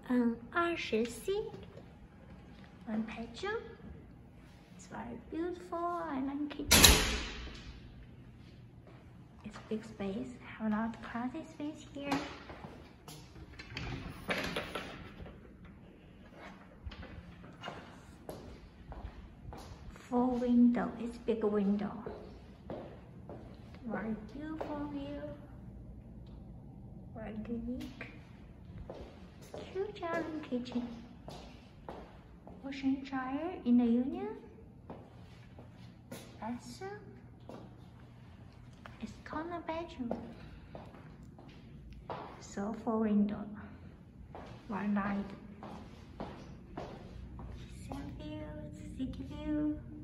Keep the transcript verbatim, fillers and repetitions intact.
嗯，二十 C one bedroom. It's very beautiful. I like it. It's big space. Have a lot of closet space here. Full window. It's big window. Very beautiful view. Very unique. Huge island kitchen. Washer and dryer in the union. Bathroom. It's corner bedroom. So full window. Very light. Same view, city view.